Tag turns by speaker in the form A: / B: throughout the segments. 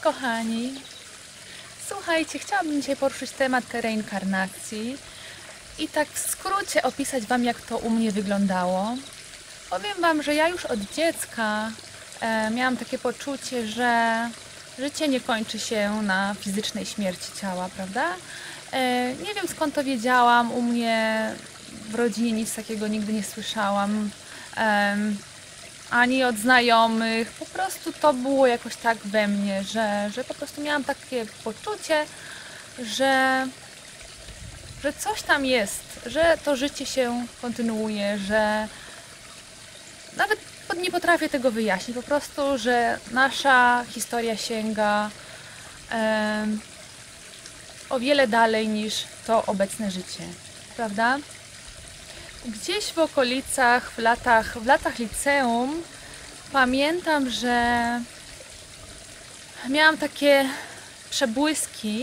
A: kochani! Słuchajcie, chciałabym dzisiaj poruszyć temat reinkarnacji i tak w skrócie opisać Wam, jak to u mnie wyglądało. Powiem Wam, że ja już od dziecka miałam takie poczucie, że życie nie kończy się na fizycznej śmierci ciała, prawda? Nie wiem, skąd to wiedziałam, u mnie w rodzinie nic takiego nigdy nie słyszałam. Ani od znajomych, po prostu to było jakoś tak we mnie, że po prostu miałam takie poczucie, że coś tam jest, że to życie się kontynuuje, że nawet nie potrafię tego wyjaśnić, po prostu, że nasza historia sięga o wiele dalej niż to obecne życie, prawda? Gdzieś w okolicach, w latach liceum pamiętam, że miałam takie przebłyski,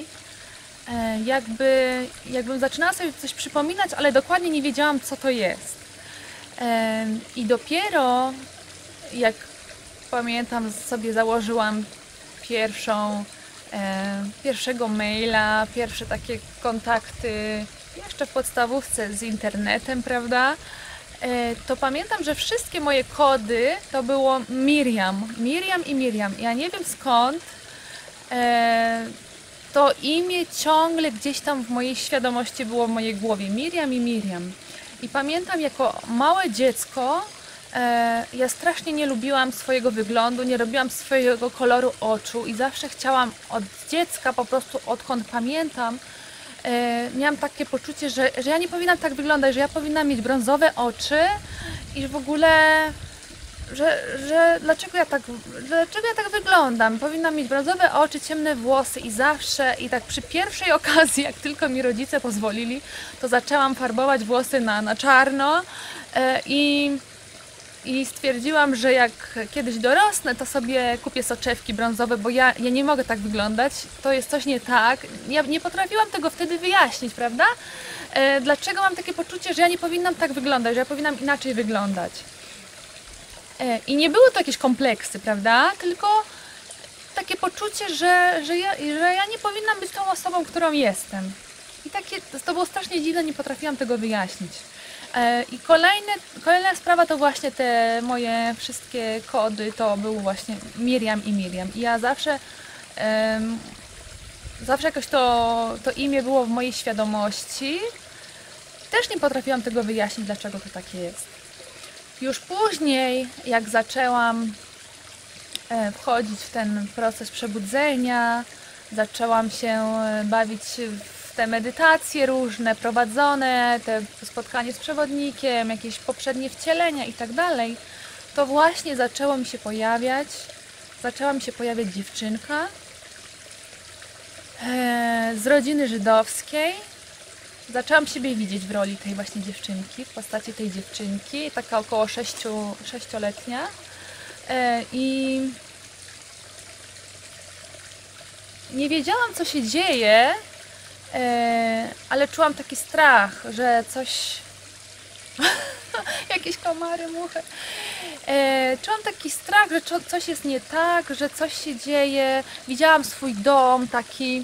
A: jakbym zaczynała sobie coś przypominać, ale dokładnie nie wiedziałam, co to jest. I dopiero jak pamiętam, sobie założyłam pierwszego maila, pierwsze takie kontakty jeszcze w podstawówce z internetem, prawda? To pamiętam, że wszystkie moje kody to było Miriam. Ja nie wiem skąd to imię ciągle gdzieś tam w mojej świadomości było w mojej głowie. Miriam. I pamiętam, jako małe dziecko ja strasznie nie lubiłam swojego wyglądu, nie lubiłam swojego koloru oczu i zawsze chciałam od dziecka, po prostu odkąd pamiętam, miałam takie poczucie, że ja nie powinnam tak wyglądać, że ja powinnam mieć brązowe oczy i w ogóle, że dlaczego ja tak wyglądam? Powinnam mieć brązowe oczy, ciemne włosy i zawsze, i tak przy pierwszej okazji, jak tylko mi rodzice pozwolili, to zaczęłam farbować włosy na czarno i stwierdziłam, że jak kiedyś dorosnę, to sobie kupię soczewki brązowe, bo ja nie mogę tak wyglądać, to jest coś nie tak. Ja nie potrafiłam tego wtedy wyjaśnić, prawda? Dlaczego mam takie poczucie, że ja nie powinnam tak wyglądać, że ja powinnam inaczej wyglądać. I nie były to jakieś kompleksy, prawda? Tylko takie poczucie, że ja nie powinnam być tą osobą, którą jestem. I to było strasznie dziwne, nie potrafiłam tego wyjaśnić. I kolejna sprawa to właśnie te moje wszystkie kody, to był właśnie Miriam. I ja zawsze jakoś to imię było w mojej świadomości. Też nie potrafiłam tego wyjaśnić, dlaczego to takie jest. Już później, jak zaczęłam wchodzić w ten proces przebudzenia, zaczęłam się bawić w te medytacje różne, prowadzone, te spotkanie z przewodnikiem, jakieś poprzednie wcielenia i tak dalej, to właśnie zaczęła mi się pojawiać dziewczynka z rodziny żydowskiej. Zaczęłam siebie widzieć w roli tej właśnie dziewczynki, w postaci tej dziewczynki, taka około 6-letnia. I nie wiedziałam, co się dzieje, ale czułam taki strach, że coś... jakieś komary, muchy. Czułam taki strach, że coś jest nie tak, że coś się dzieje. Widziałam swój dom, taki...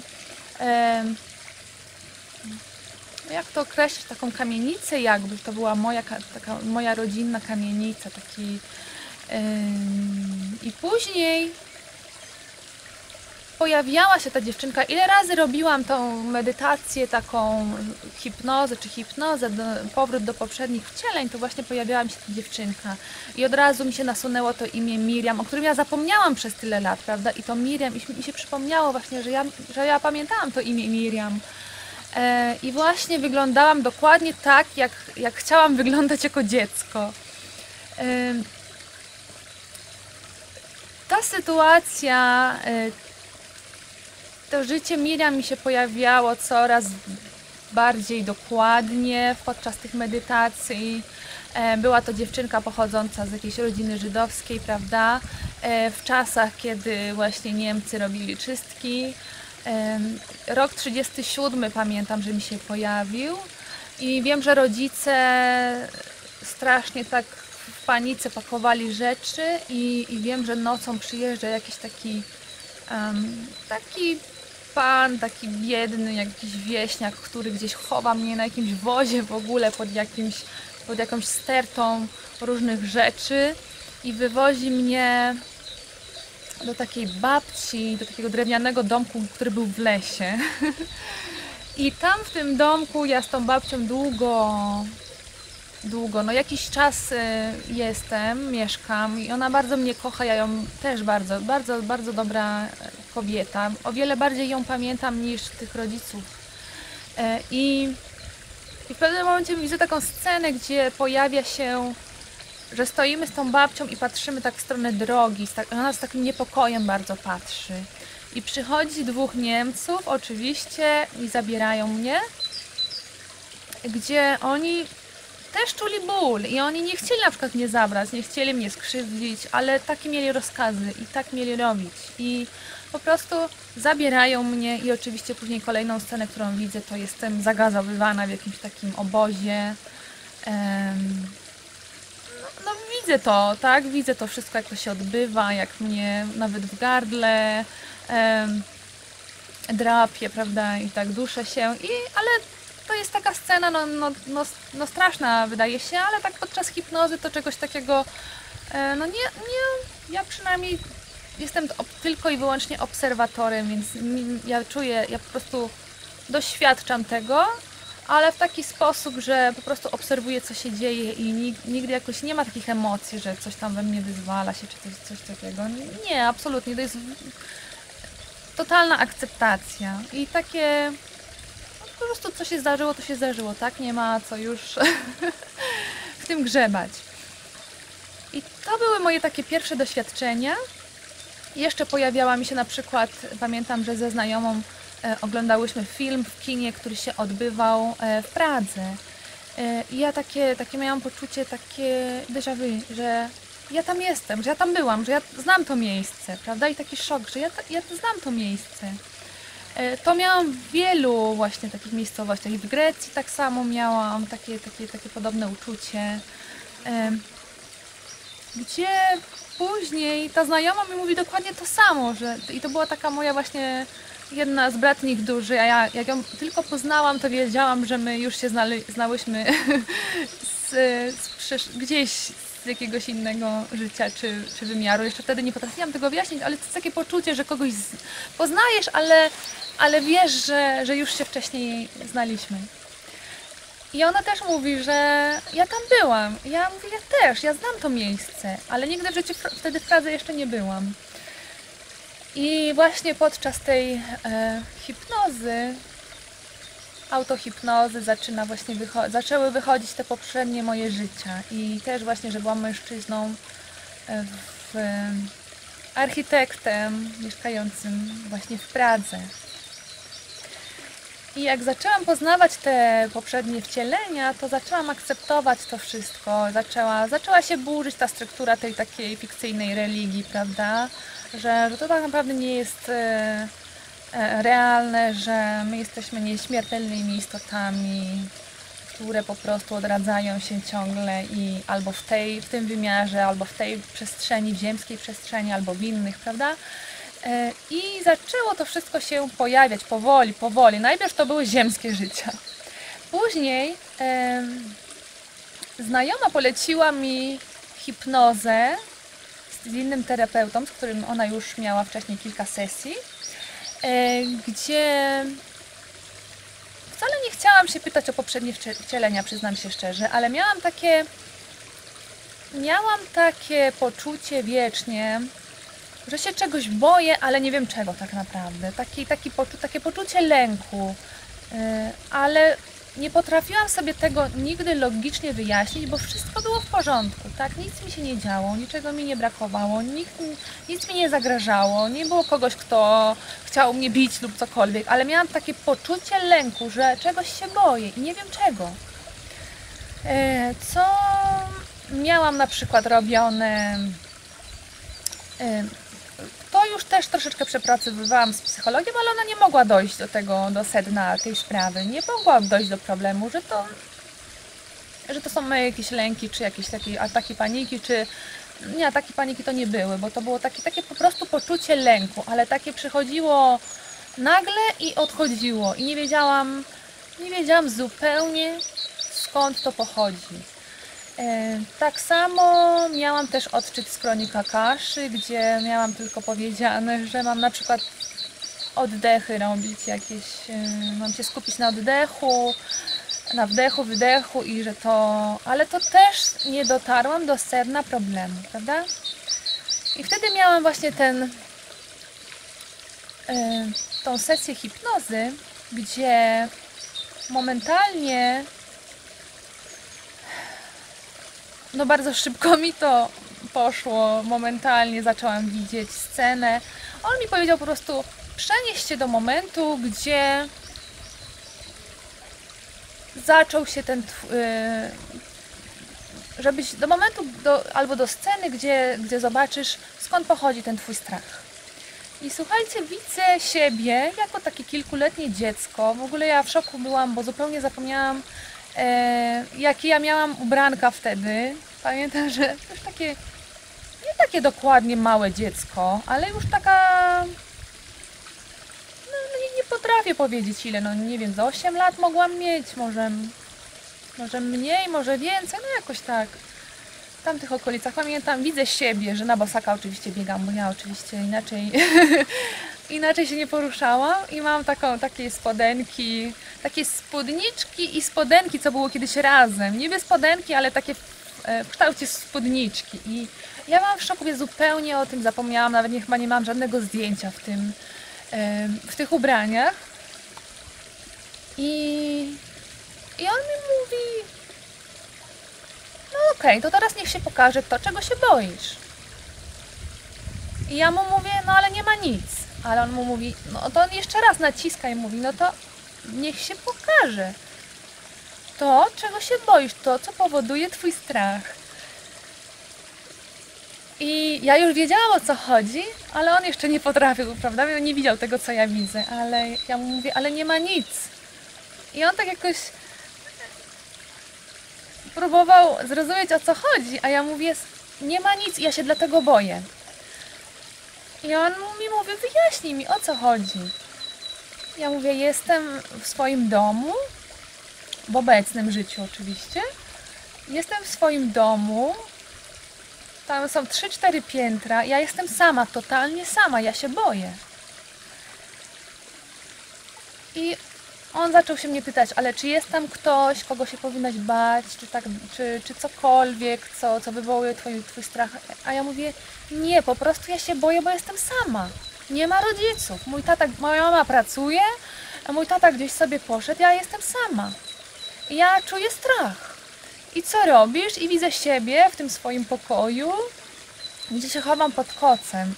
A: jak to określić? Taką kamienicę jakby, to była taka moja rodzinna kamienica, taki... I później pojawiała się ta dziewczynka. Ile razy robiłam tą medytację, taką hipnozę, powrót do poprzednich wcieleń, to właśnie pojawiała mi się ta dziewczynka. I od razu mi się nasunęło to imię Miriam, o którym ja zapomniałam przez tyle lat, prawda? I to Miriam, i mi się przypomniało właśnie, że ja pamiętałam to imię Miriam. I właśnie wyglądałam dokładnie tak, jak chciałam wyglądać jako dziecko. Ta sytuacja, to życie Miriam mi się pojawiało coraz bardziej dokładnie podczas tych medytacji. Była to dziewczynka pochodząca z jakiejś rodziny żydowskiej, prawda? W czasach, kiedy właśnie Niemcy robili czystki. Rok 37 pamiętam, że mi się pojawił i wiem, że rodzice strasznie tak w panice pakowali rzeczy i wiem, że nocą przyjeżdża jakiś taki Taki pan, taki biedny, jakiś wieśniak, który gdzieś chowa mnie na jakimś wozie w ogóle pod jakąś stertą różnych rzeczy i wywozi mnie do takiej babci, do takiego drewnianego domku, który był w lesie. I tam w tym domku ja z tą babcią długo, no jakiś czas mieszkam i ona bardzo mnie kocha, ja ją też bardzo dobra kobieta. O wiele bardziej ją pamiętam niż tych rodziców. I w pewnym momencie widzę taką scenę, gdzie pojawia się, że stoimy z tą babcią i patrzymy tak w stronę drogi, ona z takim niepokojem bardzo patrzy. I przychodzi dwóch Niemców oczywiście i zabierają mnie, gdzie oni też czuli ból i oni nie chcieli na przykład mnie zabrać, nie chcieli mnie skrzywdzić, ale takie mieli rozkazy i tak mieli robić. I po prostu zabierają mnie i oczywiście później kolejną scenę, którą widzę, to jestem zagazowywana w jakimś takim obozie. No widzę to, tak? Widzę to wszystko, jak to się odbywa, jak mnie nawet w gardle drapie, prawda? I tak duszę się. Ale to jest taka scena, no straszna wydaje się, ale tak podczas hipnozy to czegoś takiego, no nie, ja przynajmniej jestem tylko i wyłącznie obserwatorem, więc ja czuję, ja po prostu doświadczam tego, ale w taki sposób, że po prostu obserwuję, co się dzieje i nigdy jakoś nie ma takich emocji, że coś tam we mnie wyzwala się, czy coś takiego. Nie, absolutnie, to jest totalna akceptacja i takie... Po prostu co się zdarzyło, to się zdarzyło, tak? Nie ma co już w tym grzebać. I to były moje takie pierwsze doświadczenia. Jeszcze pojawiała mi się na przykład, pamiętam, że ze znajomą oglądałyśmy film w kinie, który się odbywał w Pradze. I ja takie miałam poczucie, takie déjà vu, że ja tam jestem, że ja tam byłam, że ja znam to miejsce, prawda? I taki szok, że ja znam to miejsce. To miałam w wielu właśnie takich miejscowościach i w Grecji tak samo miałam takie podobne uczucie, gdzie później ta znajoma mi mówi dokładnie to samo, i to była taka moja właśnie jedna z bratnich dusz, że ja jak ją tylko poznałam, to wiedziałam, że my już się znałyśmy gdzieś z jakiegoś innego życia czy wymiaru. Jeszcze wtedy nie potrafiłam tego wyjaśnić, ale to jest takie poczucie, że kogoś poznajesz, ale wiesz, że już się wcześniej znaliśmy. I ona też mówi, że ja tam byłam. Ja mówię, ja też, ja znam to miejsce, ale nigdy w życiu wtedy w Pradze jeszcze nie byłam. I właśnie podczas tej hipnozy, autohipnozy zaczęły wychodzić te poprzednie moje życia. I też właśnie, że byłam mężczyzną, architektem mieszkającym właśnie w Pradze. I jak zaczęłam poznawać te poprzednie wcielenia, to zaczęłam akceptować to wszystko. Zaczęła się burzyć ta struktura tej takiej fikcyjnej religii, prawda? Że to tak naprawdę nie jest realne, że my jesteśmy nieśmiertelnymi istotami, które po prostu odradzają się ciągle i albo w tym wymiarze, albo w tej przestrzeni, w ziemskiej przestrzeni, albo w innych, prawda? I zaczęło to wszystko się pojawiać powoli. Najpierw to były ziemskie życia. Później znajoma poleciła mi hipnozę z innym terapeutą, z którym ona już miała wcześniej kilka sesji, gdzie wcale nie chciałam się pytać o poprzednie wcielenia, przyznam się szczerze, ale miałam takie poczucie wiecznie, że się czegoś boję, ale nie wiem czego tak naprawdę. Takie poczucie lęku, ale nie potrafiłam sobie tego nigdy logicznie wyjaśnić, bo wszystko było w porządku, tak? Nic mi się nie działo, niczego mi nie brakowało, nic mi nie zagrażało, nie było kogoś, kto chciał mnie bić lub cokolwiek, ale miałam takie poczucie lęku, że czegoś się boję i nie wiem czego. Co miałam na przykład robione... To już też troszeczkę przepracowywałam z psychologiem, ale ona nie mogła dojść do sedna tej sprawy. Nie mogła dojść do problemu, że to są jakieś lęki, czy jakieś takie ataki paniki, Nie, takie paniki to nie były, bo to było takie po prostu poczucie lęku, ale takie przychodziło nagle i odchodziło i nie wiedziałam zupełnie, skąd to pochodzi. Tak samo miałam też odczyt z Chronic Akaszy, gdzie miałam tylko powiedziane, że mam na przykład oddechy robić jakieś, mam się skupić na oddechu, na wdechu, wydechu i że to... Ale to też nie dotarłam do sedna problemu, prawda? I wtedy miałam właśnie tą sesję hipnozy, gdzie momentalnie, no bardzo szybko mi to poszło, momentalnie zaczęłam widzieć scenę. On mi powiedział po prostu, przenieś się do momentu, gdzie zaczął się żebyś do momentu, albo do sceny, gdzie zobaczysz, skąd pochodzi ten twój strach. I słuchajcie, widzę siebie jako takie kilkuletnie dziecko. W ogóle ja w szoku byłam, bo zupełnie zapomniałam, jakie ja miałam ubranka wtedy. Pamiętam, że już takie, nie takie dokładnie małe dziecko, ale już taka, no nie potrafię powiedzieć ile, no nie wiem, z 8 lat mogłam mieć, może mniej, może więcej, no jakoś tak. W tamtych okolicach pamiętam, widzę siebie, że na bosaka oczywiście biegam, bo ja oczywiście inaczej się nie poruszałam i mam takie spodenki, takie spódniczki i spodenki, co było kiedyś razem. Niby spodenki, ale takie w kształcie spódniczki. I ja byłam w szoku, zupełnie o tym zapomniałam, nawet chyba nie mam żadnego zdjęcia w tych ubraniach. I on mi mówi, no okej, to teraz niech się pokaże to, czego się boisz. I ja mu mówię, no ale nie ma nic. Ale on mu mówi, no to on jeszcze raz naciska i mówi, no to niech się pokaże to, czego się boisz, to, co powoduje twój strach. I ja już wiedziałam, o co chodzi, ale on jeszcze nie potrafił, prawda? Nie widział tego, co ja widzę, ale ja mu mówię, ale nie ma nic. I on tak jakoś próbował zrozumieć, o co chodzi, a ja mówię, nie ma nic, ja się dlatego boję. I on mi mówi, wyjaśnij mi, o co chodzi. Ja mówię, jestem w swoim domu, w obecnym życiu oczywiście. Jestem w swoim domu, tam są 3-4 piętra, ja jestem sama, totalnie sama, ja się boję. I on zaczął się mnie pytać, ale czy jest tam ktoś, kogo się powinnaś bać, czy cokolwiek, co wywołuje twój strach? A ja mówię, nie, po prostu ja się boję, bo jestem sama. Nie ma rodziców. Moja mama pracuje, a mój tata gdzieś sobie poszedł, ja jestem sama. I ja czuję strach. I co robisz? I widzę siebie w tym swoim pokoju, gdzie się chowam pod kocem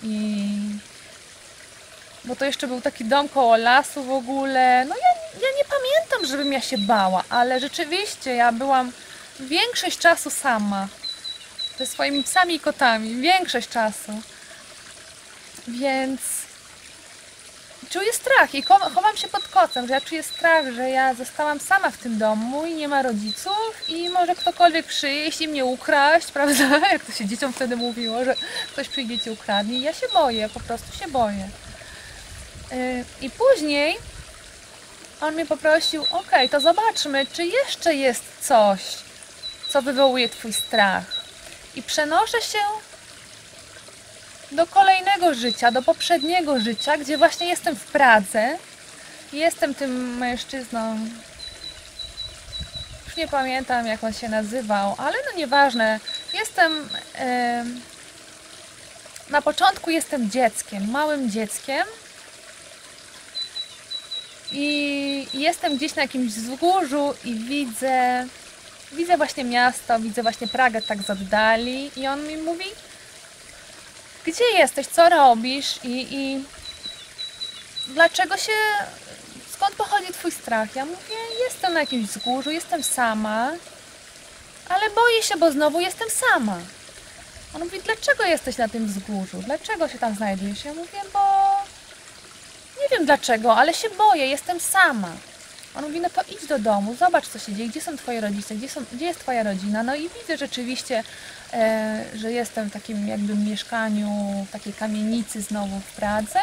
A: bo to jeszcze był taki dom koło lasu w ogóle. No ja nie pamiętam, żebym ja się bała, ale rzeczywiście ja byłam większość czasu sama. Ze swoimi psami i kotami. Większość czasu. Więc czuję strach i chowam się pod kocem, że ja czuję strach, że ja zostałam sama w tym domu i nie ma rodziców i może ktokolwiek przyjść i mnie ukraść, prawda? Jak to się dzieciom wtedy mówiło, że ktoś przyjdzie ci ukradnie. I ja się boję, po prostu się boję. I później on mnie poprosił, okej, to zobaczmy, czy jeszcze jest coś, co wywołuje twój strach. I przenoszę się do kolejnego życia, do poprzedniego życia, gdzie właśnie jestem w Pradze. Jestem tym mężczyzną, już nie pamiętam, jak on się nazywał, ale no nieważne. Na początku jestem dzieckiem, małym dzieckiem. I jestem gdzieś na jakimś wzgórzu i widzę właśnie miasto, widzę właśnie Pragę tak z oddali i on mi mówi, gdzie jesteś, co robisz i skąd pochodzi twój strach? Ja mówię, jestem na jakimś wzgórzu, jestem sama, ale boję się, bo znowu jestem sama. On mówi, dlaczego jesteś na tym wzgórzu? Dlaczego się tam znajdujesz? Ja mówię, bo nie wiem dlaczego, ale się boję, jestem sama. On mówi, no to idź do domu, zobacz co się dzieje, gdzie są twoje rodzice, gdzie jest twoja rodzina. No i widzę rzeczywiście, że jestem w takim jakby mieszkaniu, w takiej kamienicy znowu w Pradze.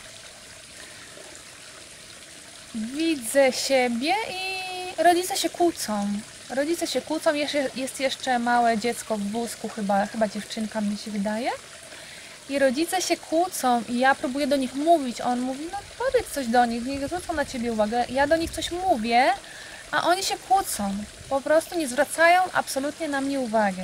A: Widzę siebie i rodzice się kłócą. Rodzice się kłócą, jest jeszcze małe dziecko w wózku, chyba dziewczynka mi się wydaje. I rodzice się kłócą i ja próbuję do nich mówić. On mówi, no powiedz coś do nich, niech zwrócą na ciebie uwagę. Ja do nich coś mówię, a oni się kłócą. Po prostu nie zwracają absolutnie na mnie uwagi.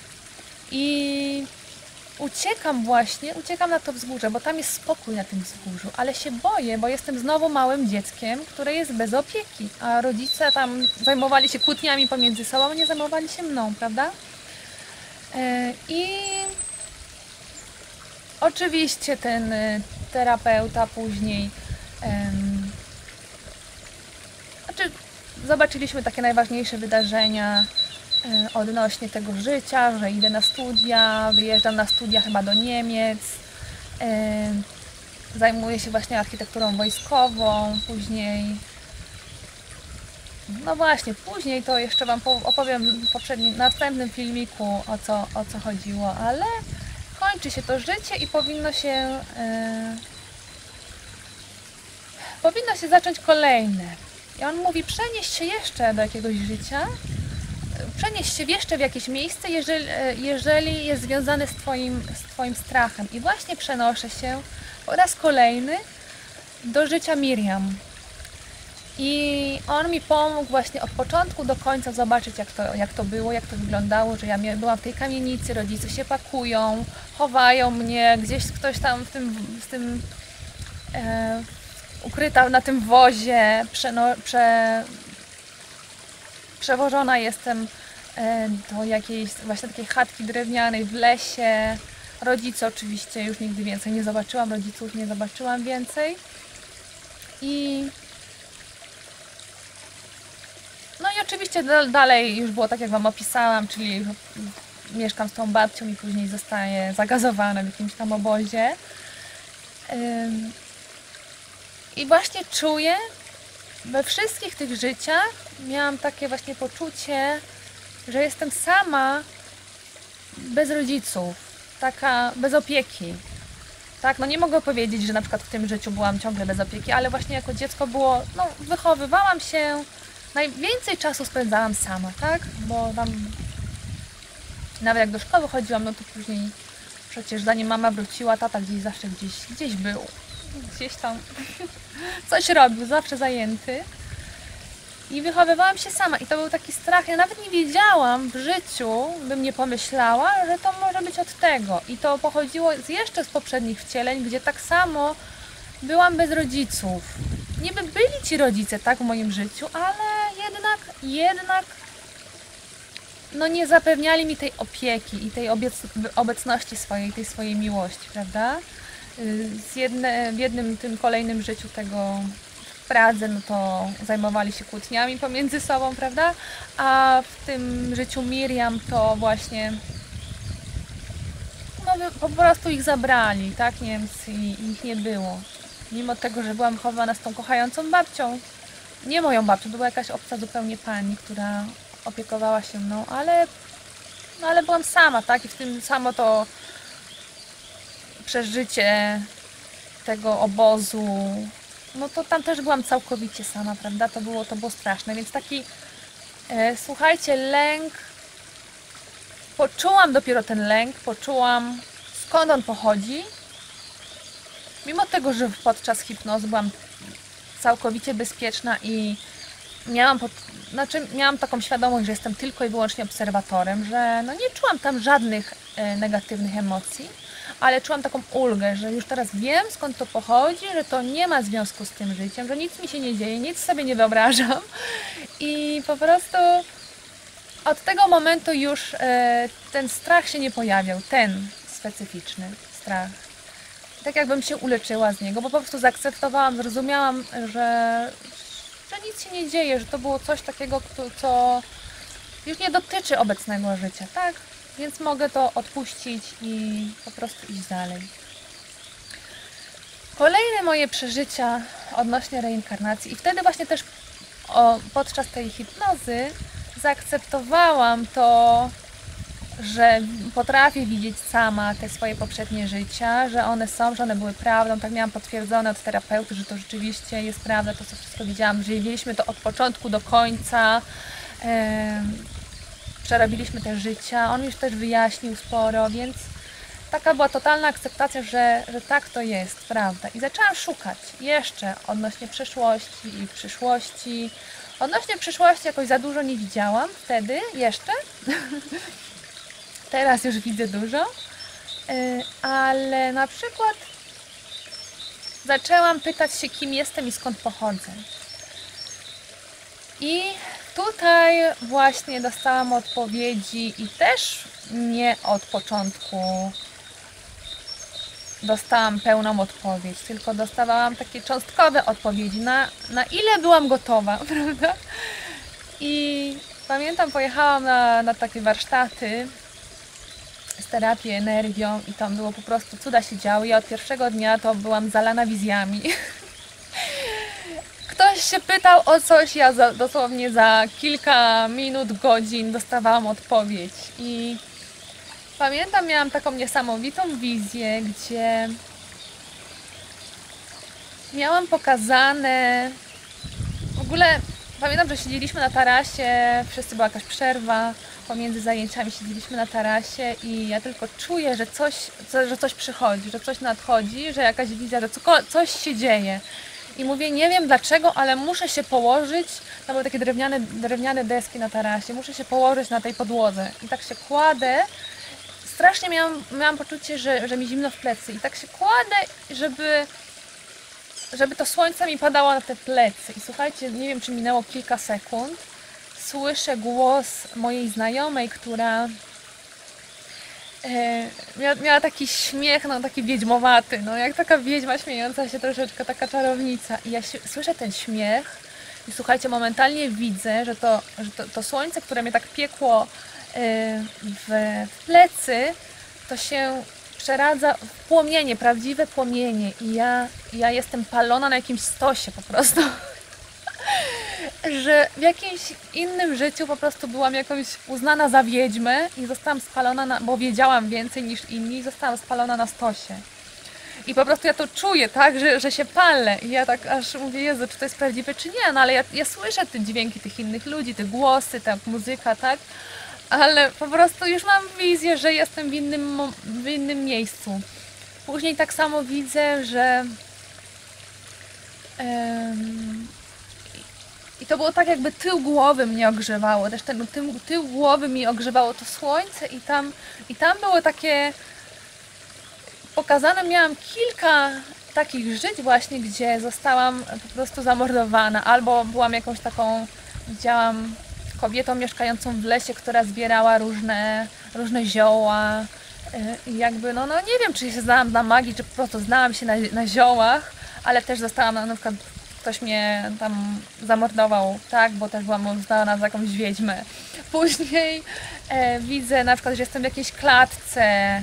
A: I uciekam na to wzgórze, bo tam jest spokój na tym wzgórzu, ale się boję, bo jestem znowu małym dzieckiem, które jest bez opieki, a rodzice tam zajmowali się kłótniami pomiędzy sobą, nie zajmowali się mną, prawda? I oczywiście ten terapeuta później, zobaczyliśmy takie najważniejsze wydarzenia odnośnie tego życia, że idę na studia, wyjeżdżam na studia chyba do Niemiec, zajmuję się właśnie architekturą wojskową, później, no właśnie, później to jeszcze Wam opowiem w następnym filmiku o co chodziło, ale kończy się to życie i powinno się zacząć kolejne. I on mówi, przenieść się jeszcze do jakiegoś życia, przenieść się jeszcze w jakieś miejsce, jeżeli jest związane z Twoim strachem. I właśnie przenoszę się po raz kolejny do życia Miriam. I on mi pomógł właśnie od początku do końca zobaczyć, jak to było, jak to wyglądało, że ja byłam w tej kamienicy, rodzice się pakują, chowają mnie, gdzieś ktoś tam ukryta na tym wozie, przewożona jestem do jakiejś właśnie takiej chatki drewnianej w lesie. Rodzice oczywiście już nigdy więcej nie zobaczyłam, rodziców nie zobaczyłam więcej. No i oczywiście dalej już było tak, jak Wam opisałam, czyli mieszkam z tą babcią i później zostaję zagazowana w jakimś tam obozie. I właśnie czuję, we wszystkich tych życiach miałam takie właśnie poczucie, że jestem sama, bez rodziców, taka bez opieki. Tak, no nie mogę powiedzieć, że na przykład w tym życiu byłam ciągle bez opieki, ale właśnie jako dziecko było, no wychowywałam się, najwięcej czasu spędzałam sama, tak? Bo tam nawet jak do szkoły chodziłam, no to później przecież zanim mama wróciła, tata zawsze gdzieś był. Gdzieś tam coś robił, zawsze zajęty. I wychowywałam się sama i to był taki strach, ja nawet nie wiedziałam w życiu, bym nie pomyślała, że to może być od tego. I to pochodziło jeszcze z poprzednich wcieleń, gdzie tak samo byłam bez rodziców. Niby byli ci rodzice, tak, w moim życiu, ale jednak no nie zapewniali mi tej opieki i tej obecności swojej, tej swojej miłości, prawda? W jednym tym kolejnym życiu tego w Pradze, no to zajmowali się kłótniami pomiędzy sobą, prawda? A w tym życiu Miriam to właśnie no, po prostu ich zabrali, tak, Niemcy i ich nie było. Mimo tego, że byłam chowana z tą kochającą babcią, nie moją babcią, to była jakaś obca zupełnie pani, która opiekowała się mną, ale byłam sama, tak, i w tym samo to przeżycie tego obozu, no to tam też byłam całkowicie sama, prawda, to było straszne, więc taki, słuchajcie, lęk, poczułam dopiero ten lęk, poczułam skąd on pochodzi, mimo tego, że podczas hipnozy byłam całkowicie bezpieczna i miałam taką świadomość, że jestem tylko i wyłącznie obserwatorem, że no nie czułam tam żadnych negatywnych emocji, ale czułam taką ulgę, że już teraz wiem, skąd to pochodzi, że to nie ma związku z tym życiem, że nic mi się nie dzieje, nic sobie nie wyobrażam i po prostu od tego momentu już ten strach się nie pojawiał, ten specyficzny strach. Tak jakbym się uleczyła z niego, bo po prostu zaakceptowałam, zrozumiałam, że nic się nie dzieje, że to było coś takiego, co już nie dotyczy obecnego życia, tak? Więc mogę to odpuścić i po prostu iść dalej. Kolejne moje przeżycia odnośnie reinkarnacji i wtedy właśnie też podczas tej hipnozy zaakceptowałam to, że potrafię widzieć sama te swoje poprzednie życia, że one są, że one były prawdą. Tak miałam potwierdzone od terapeuty, że to rzeczywiście jest prawda, to co wszystko widziałam, że widzieliśmy to od początku do końca. Przerobiliśmy te życia, on już też wyjaśnił sporo, więc taka była totalna akceptacja, że tak to jest, prawda. I zaczęłam szukać jeszcze odnośnie przeszłości i przyszłości. Odnośnie przyszłości jakoś za dużo nie widziałam wtedy jeszcze. Teraz już widzę dużo. Ale na przykład zaczęłam pytać się, kim jestem i skąd pochodzę. I tutaj właśnie dostałam odpowiedzi i też nie od początku dostałam pełną odpowiedź, tylko dostawałam takie cząstkowe odpowiedzi, na ile byłam gotowa, prawda? I pamiętam, pojechałam na takie warsztaty z terapią energią i tam było po prostu cuda się działy. Ja od pierwszego dnia to byłam zalana wizjami. Ktoś się pytał o coś, ja dosłownie za kilka minut, godzin dostawałam odpowiedź. I pamiętam, miałam taką niesamowitą wizję, gdzie miałam pokazane... W ogóle pamiętam, że siedzieliśmy na tarasie, wszyscy była jakaś przerwa, pomiędzy zajęciami siedzieliśmy na tarasie i ja tylko czuję, że coś przychodzi, że coś nadchodzi, że jakaś wizja, że coś się dzieje. I mówię, nie wiem dlaczego, ale muszę się położyć, to były takie drewniane deski na tarasie, muszę się położyć na tej podłodze. I tak się kładę, strasznie miałam poczucie, że mi zimno w plecy. I tak się kładę, żeby to słońce mi padało na te plecy. I słuchajcie, nie wiem, czy minęło kilka sekund, słyszę głos mojej znajomej, która miała taki śmiech, no taki wiedźmowaty, no jak taka wiedźma śmiejąca się troszeczkę, taka czarownica. I ja słyszę ten śmiech i słuchajcie, momentalnie widzę, że to słońce, które mnie tak piekło w plecy, to się przeradza w płomienie, prawdziwe płomienie. I ja jestem palona na jakimś stosie po prostu. Że w jakimś innym życiu po prostu byłam jakąś uznana za wiedźmę i zostałam spalona, bo wiedziałam więcej niż inni, i zostałam spalona na stosie. I po prostu ja to czuję, tak, że się palę. I ja tak aż mówię, Jezu, czy to jest prawdziwe, czy nie? No ale ja słyszę te dźwięki tych innych ludzi, te głosy, ta muzyka, tak? Ale po prostu już mam wizję, że jestem w innym miejscu. Później tak samo widzę, że... I to było tak, jakby tył głowy mnie ogrzewało, też ten tył głowy mi ogrzewało to słońce i tam było takie pokazane, miałam kilka takich żyć właśnie, gdzie zostałam po prostu zamordowana, albo byłam jakąś taką, widziałam kobietą mieszkającą w lesie, która zbierała różne zioła i jakby, no nie wiem, czy się znałam na magii, czy po prostu znałam się na ziołach, ale też zostałam na przykład ktoś mnie tam zamordował, tak, bo też byłam uznana za jakąś wiedźmę. Później widzę na przykład, że jestem w jakiejś klatce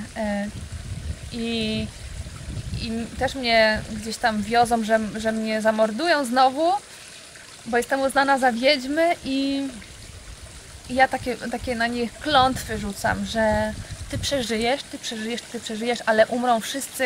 A: i też mnie gdzieś tam wiozą, że mnie zamordują znowu, bo jestem uznana za wiedźmę i ja takie na nich klątwy rzucam, że ty przeżyjesz, ale umrą wszyscy,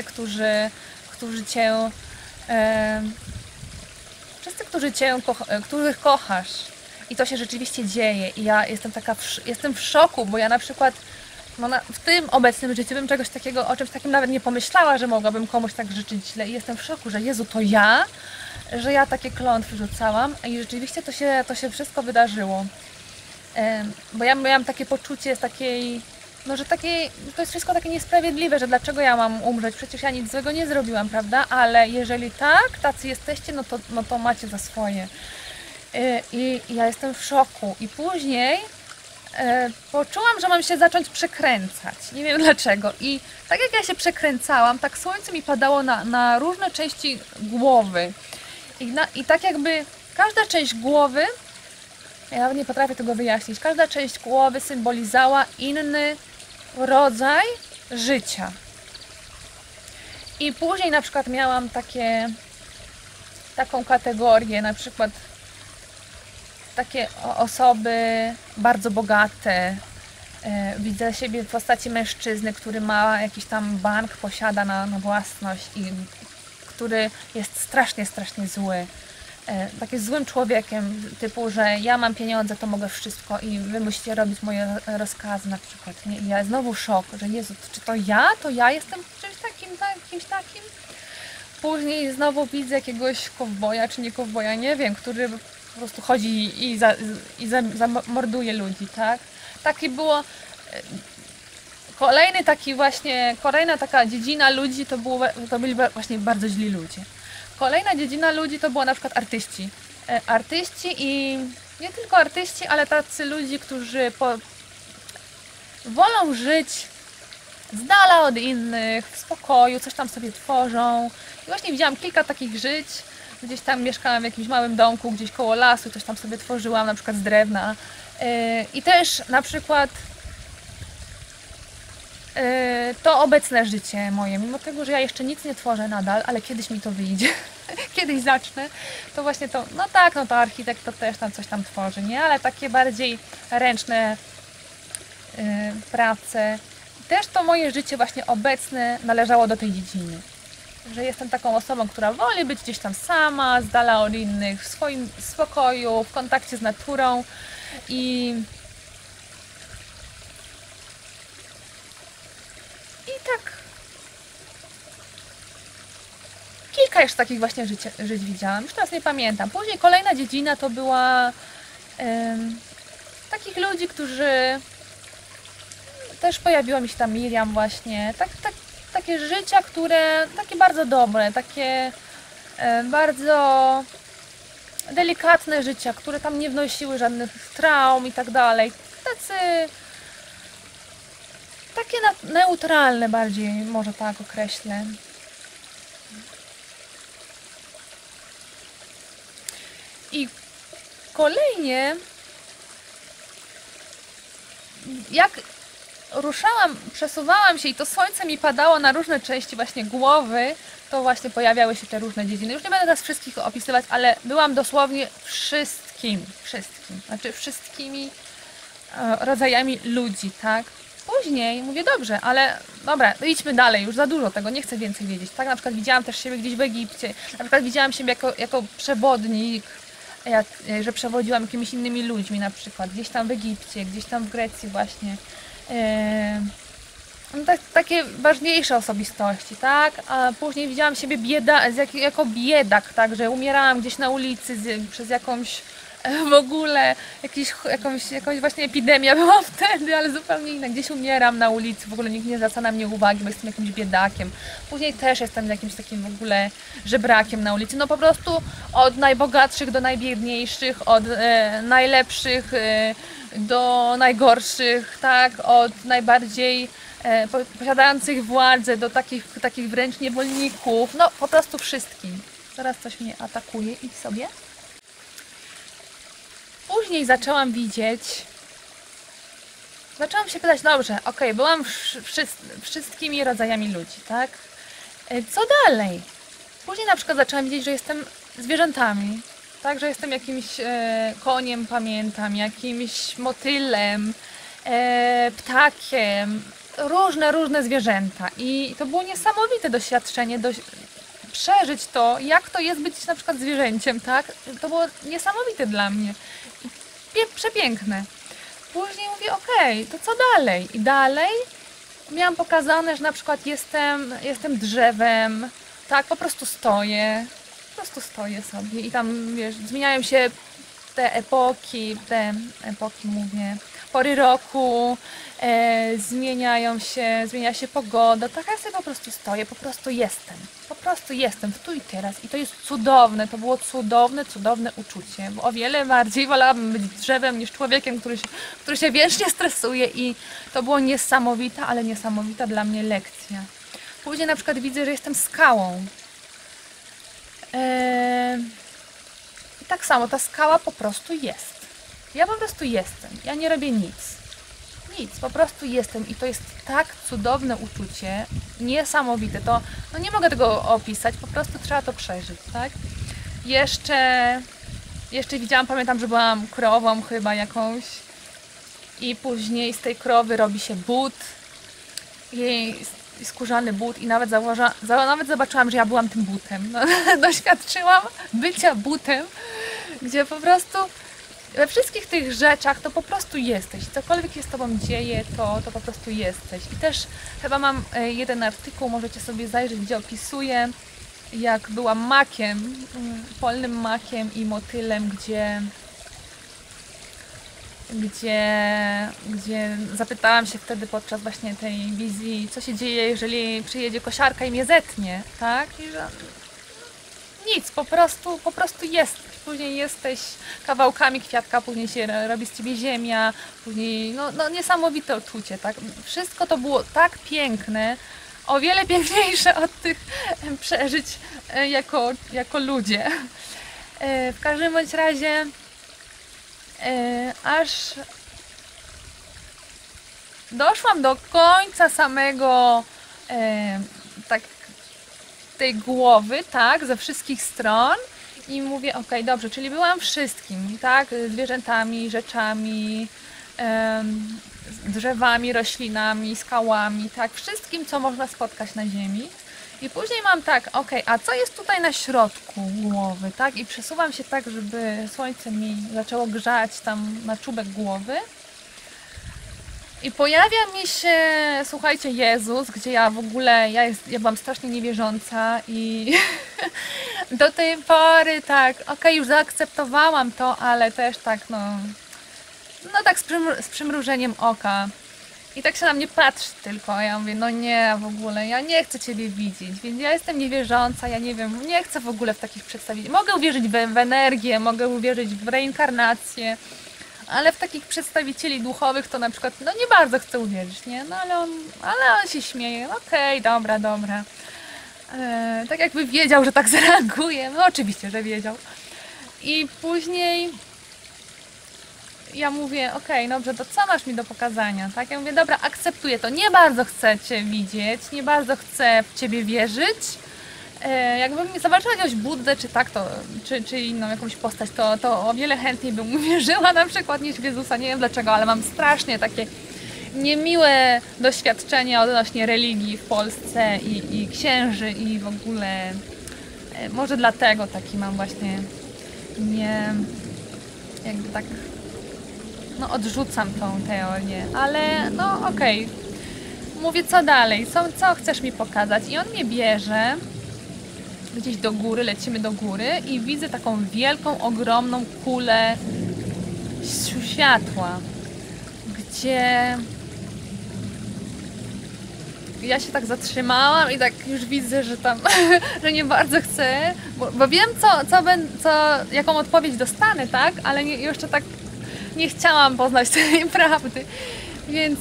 A: których kochasz. I to się rzeczywiście dzieje. I ja jestem w szoku, bo ja na przykład w tym obecnym życiu bym o czymś takim nawet nie pomyślała, że mogłabym komuś tak życzyć źle. I jestem w szoku, że Jezu, to ja? Że ja takie klątwy rzucałam i rzeczywiście to się wszystko wydarzyło. Bo ja miałam takie poczucie z takiej... No, że to jest wszystko takie niesprawiedliwe, że dlaczego ja mam umrzeć? Przecież ja nic złego nie zrobiłam, prawda? Ale jeżeli tak, tacy jesteście, no to macie za swoje. I ja jestem w szoku. I później poczułam, że mam się zacząć przekręcać. Nie wiem dlaczego. I tak jak ja się przekręcałam, tak słońce mi padało na różne części głowy. I tak jakby każda część głowy, ja nawet nie potrafię tego wyjaśnić, każda część głowy symbolizowała inny rodzaj życia. I później na przykład miałam taką kategorię, na przykład takie osoby bardzo bogate. Widzę siebie w postaci mężczyzny, który ma jakiś tam bank, posiada na własność i który jest strasznie, strasznie zły. Tak jest złym człowiekiem, typu, że ja mam pieniądze, to mogę wszystko i wy musicie robić moje rozkazy na przykład. Nie? I ja znowu szok, że Jezu, czy to ja? To ja jestem czymś takim, kimś takim? Później znowu widzę jakiegoś kowboja, czy nie kowboja, nie wiem, który po prostu chodzi i zamorduje ludzi, tak? Taki było... Kolejna taka dziedzina ludzi to byli właśnie bardzo źli ludzie. Kolejna dziedzina ludzi to była na przykład artyści. Artyści i nie tylko artyści, ale tacy ludzie, którzy wolą żyć z dala od innych, w spokoju, coś tam sobie tworzą. I właśnie widziałam kilka takich żyć. Gdzieś tam mieszkałam w jakimś małym domku, gdzieś koło lasu, coś tam sobie tworzyłam, na przykład z drewna. I też na przykład to obecne życie moje, mimo tego, że ja jeszcze nic nie tworzę nadal, ale kiedyś mi to wyjdzie, kiedyś zacznę, to właśnie to, no tak, no to architekt to też tam coś tam tworzy, nie? Ale takie bardziej ręczne prace, też to moje życie właśnie obecne należało do tej dziedziny. Że jestem taką osobą, która woli być gdzieś tam sama, z dala od innych, w swoim spokoju, w kontakcie z naturą i tak kilka jeszcze takich właśnie żyć widziałam, już teraz nie pamiętam. Później kolejna dziedzina to była takich ludzi, którzy też pojawiła mi się tam Miriam właśnie, takie życia, które takie bardzo dobre, takie bardzo delikatne życia, które tam nie wnosiły żadnych traum i tak dalej. Takie neutralne bardziej, może tak określę. I kolejnie, jak przesuwałam się i to słońce mi padało na różne części właśnie głowy, to właśnie pojawiały się te różne dziedziny. Już nie będę teraz wszystkich opisywać, ale byłam dosłownie znaczy wszystkimi rodzajami ludzi, tak? Później mówię, dobrze, ale dobra, idźmy dalej, już za dużo tego, nie chcę więcej wiedzieć. Tak, na przykład widziałam też siebie gdzieś w Egipcie, na przykład widziałam siebie jako przewodnik, że przewodziłam jakimiś innymi ludźmi na przykład, gdzieś tam w Egipcie, gdzieś tam w Grecji właśnie. No takie ważniejsze osobistości, tak? A później widziałam siebie jako biedak, tak? Że umierałam gdzieś na ulicy przez jakąś w ogóle jakąś właśnie epidemia była wtedy, ale zupełnie inna. Gdzieś umieram na ulicy, w ogóle nikt nie zwraca na mnie uwagi, bo jestem jakimś biedakiem. Później też jestem jakimś takim w ogóle żebrakiem na ulicy. No po prostu od najbogatszych do najbiedniejszych, od najlepszych do najgorszych, tak? Od najbardziej posiadających władzę do takich wręcz niewolników. No po prostu wszystkim. Teraz coś mnie atakuje, idź sobie. Później zaczęłam się pytać, dobrze, okej, byłam wszystkimi rodzajami ludzi, tak? Co dalej? Później na przykład zaczęłam widzieć, że jestem zwierzętami, tak? Że jestem jakimś koniem, pamiętam, jakimś motylem, ptakiem, różne zwierzęta. I to było niesamowite doświadczenie, przeżyć to, jak to jest być na przykład zwierzęciem, tak? To było niesamowite dla mnie. Przepiękne. Później mówię, okej, to co dalej? I dalej miałam pokazane, że na przykład jestem drzewem, tak, po prostu stoję sobie i tam, wiesz, zmieniają się te epoki mówię, pory roku, zmienia się pogoda, tak ja sobie po prostu stoję, po prostu jestem w tu i teraz i to jest cudowne, to było cudowne uczucie, bo o wiele bardziej wolałabym być drzewem niż człowiekiem, który się wiecznie stresuje i to było niesamowita, ale niesamowita dla mnie lekcja. Później na przykład widzę, że jestem skałą. I tak samo, ta skała po prostu jest. Ja po prostu jestem, ja nie robię nic, po prostu jestem i to jest tak cudowne uczucie, niesamowite, to no nie mogę tego opisać, po prostu trzeba to przeżyć, tak? Jeszcze Jeszcze widziałam, pamiętam, że byłam krową chyba jakąś i później z tej krowy robi się but, jej skórzany but i nawet zobaczyłam, że ja byłam tym butem. No, doświadczyłam bycia butem, gdzie po prostu we wszystkich tych rzeczach to po prostu jesteś. Cokolwiek się z tobą dzieje, to po prostu jesteś. I też chyba mam jeden artykuł, możecie sobie zajrzeć, gdzie opisuję, jak byłam makiem, polnym makiem i motylem, gdzie zapytałam się wtedy podczas właśnie tej wizji, co się dzieje, jeżeli przyjedzie kosiarka i mnie zetnie, tak? I że nic, po prostu jesteś. Później jesteś kawałkami kwiatka, później się robi z ciebie ziemia, później, no niesamowite uczucie, tak? Wszystko to było tak piękne, o wiele piękniejsze od tych przeżyć jako ludzie. W każdym bądź razie aż doszłam do końca samego tak tej głowy, tak, ze wszystkich stron i mówię, okej, dobrze, czyli byłam wszystkim, tak, zwierzętami, rzeczami, drzewami, roślinami, skałami, tak, wszystkim, co można spotkać na ziemi. I później mam tak, okej, a co jest tutaj na środku głowy, tak? I przesuwam się tak, żeby słońce mi zaczęło grzać tam na czubek głowy. I pojawia mi się, słuchajcie, Jezus, gdzie ja w ogóle, ja byłam strasznie niewierząca i do tej pory tak, okej, już zaakceptowałam to, ale też tak, no tak z przymrużeniem oka. I tak się na mnie patrzy tylko, a ja mówię, no nie, w ogóle, ja nie chcę Ciebie widzieć, więc ja jestem niewierząca, ja nie wiem, nie chcę w ogóle w takich przedstawicieli. Mogę uwierzyć w energię, mogę uwierzyć w reinkarnację, ale w takich przedstawicieli duchowych to na przykład, no nie bardzo chcę uwierzyć, nie? No ale on się śmieje, okej, dobra. Tak jakby wiedział, że tak zareaguje, no oczywiście, że wiedział. I później ja mówię, okej, dobrze, to co masz mi do pokazania, tak? Ja mówię, dobra, akceptuję to, nie bardzo chcę Cię widzieć, nie bardzo chcę w Ciebie wierzyć. Jakbym zobaczyła jakiegoś Buddę, czy tak, czy inną jakąś postać, to o wiele chętniej bym uwierzyła na przykład niż w Jezusa, nie wiem dlaczego, ale mam strasznie takie niemiłe doświadczenia odnośnie religii w Polsce i księży i w ogóle, może dlatego taki mam właśnie, nie, jakby tak, no odrzucam tą teorię, ale no okej. Mówię, co dalej, co chcesz mi pokazać? I on mnie bierze gdzieś do góry, lecimy do góry i widzę taką wielką, ogromną kulę światła, gdzie ja się tak zatrzymałam i tak już widzę, że tam, że nie bardzo chcę, bo wiem, jaką odpowiedź dostanę, tak? Ale jeszcze tak nie chciałam poznać tej prawdy, więc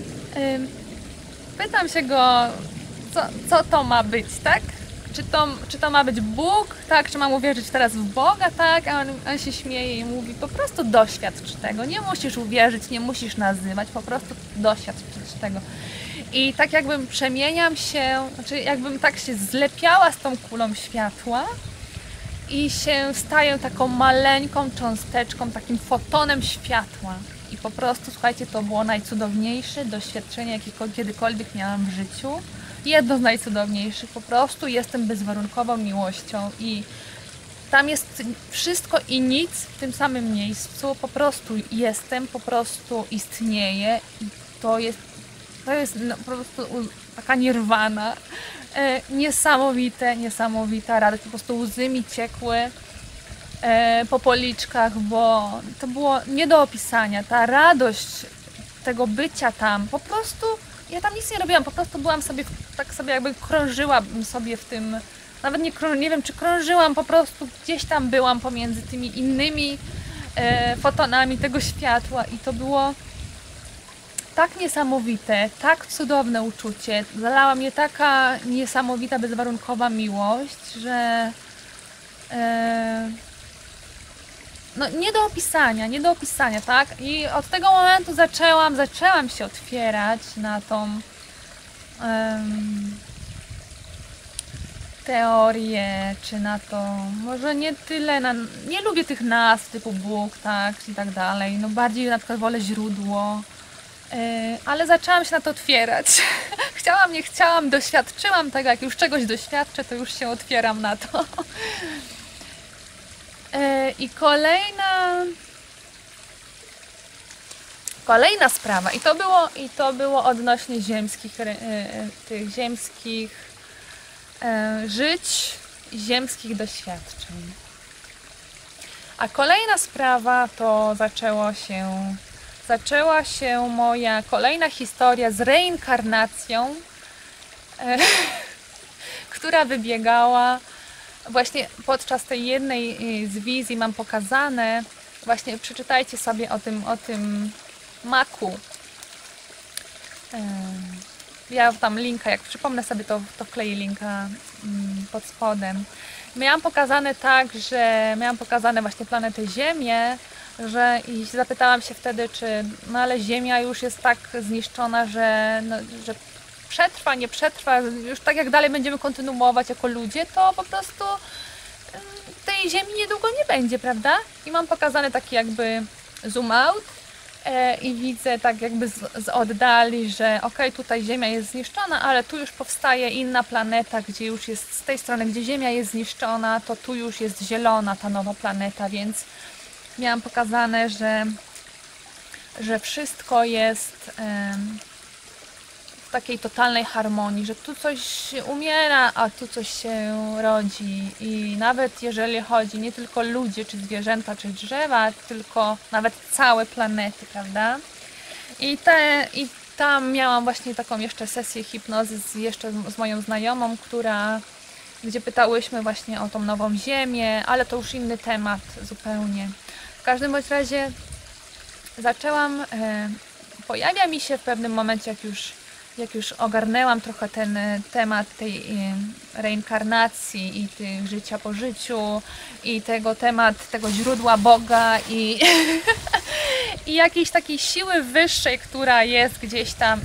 A: pytam się go, co to ma być, tak? Czy to ma być Bóg, tak? Czy mam uwierzyć teraz w Boga, tak? A on się śmieje i mówi, po prostu doświadcz tego, nie musisz uwierzyć, nie musisz nazywać, po prostu doświadcz tego. I tak jakbym przemieniam się, znaczy jakbym tak się zlepiała z tą kulą światła i się staję taką maleńką cząsteczką, takim fotonem światła. I po prostu, słuchajcie, to było najcudowniejsze doświadczenie, jakie kiedykolwiek miałam w życiu. Jedno z najcudowniejszych, po prostu jestem bezwarunkową miłością i tam jest wszystko i nic w tym samym miejscu, po prostu jestem, po prostu istnieję i to jest no, po prostu taka nirwana, niesamowita radość, po prostu łzy mi ciekły po policzkach, bo to było nie do opisania, ta radość tego bycia tam, po prostu ja tam nic nie robiłam, po prostu byłam sobie, tak sobie jakby krążyłam sobie w tym, nawet nie wiem czy krążyłam, po prostu gdzieś tam byłam pomiędzy tymi innymi fotonami tego światła i to było tak niesamowite, tak cudowne uczucie, zalała mnie taka niesamowita, bezwarunkowa miłość, że no nie do opisania, tak? I od tego momentu zaczęłam się otwierać na tą teorię, czy na to, może nie tyle, nie lubię tych nazw typu Bóg, tak, i tak dalej, no bardziej na przykład wolę źródło, ale zaczęłam się na to otwierać. Chciałam, nie chciałam, doświadczyłam tego, jak już czegoś doświadczę, to już się otwieram na to. I kolejna sprawa, i to było odnośnie tych ziemskich żyć, ziemskich doświadczeń. A kolejna sprawa to zaczęła się moja kolejna historia z reinkarnacją, która wybiegała właśnie podczas tej jednej z wizji. Mam pokazane, właśnie przeczytajcie sobie o tym maku. Ja tam linka, jak przypomnę sobie, to wkleję linka pod spodem. Miałam pokazane miałam pokazane właśnie planetę Ziemię, i zapytałam się wtedy, ale Ziemia już jest tak zniszczona, że przetrwa, nie przetrwa, już tak jak dalej będziemy kontynuować jako ludzie, to po prostu tej Ziemi niedługo nie będzie, prawda? I mam pokazane taki jakby zoom out i widzę tak jakby z oddali, że okej, tutaj Ziemia jest zniszczona, ale tu już powstaje inna planeta, gdzie już jest z tej strony, gdzie Ziemia jest zniszczona, to tu już jest zielona ta nowa planeta, więc miałam pokazane, że wszystko jest w takiej totalnej harmonii, że tu coś umiera, a tu coś się rodzi. I nawet jeżeli chodzi nie tylko ludzie, czy zwierzęta, czy drzewa, tylko nawet całe planety, prawda? I tam miałam właśnie taką jeszcze sesję hipnozy z moją znajomą, gdzie pytałyśmy właśnie o tą nową Ziemię, ale to już inny temat zupełnie. W każdym bądź razie pojawia mi się w pewnym momencie, jak już ogarnęłam trochę ten temat tej reinkarnacji i tych życia po życiu i temat tego źródła Boga i i jakiejś takiej siły wyższej, która jest gdzieś tam